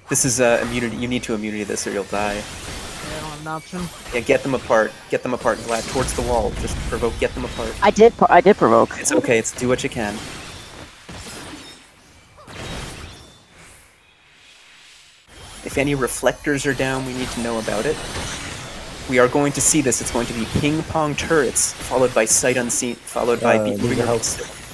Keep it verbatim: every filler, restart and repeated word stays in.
This is uh, immunity. You need to immunity this or you'll die. Yeah, I don't have an option. Yeah, get them apart. Get them apart. Glad towards the wall. Just provoke. Get them apart. I did. I did provoke. It's okay. It's do what you can. If any reflectors are down, we need to know about it. We are going to see this. It's going to be ping pong turrets, followed by sight unseen, followed by Uh, people need moving help. around.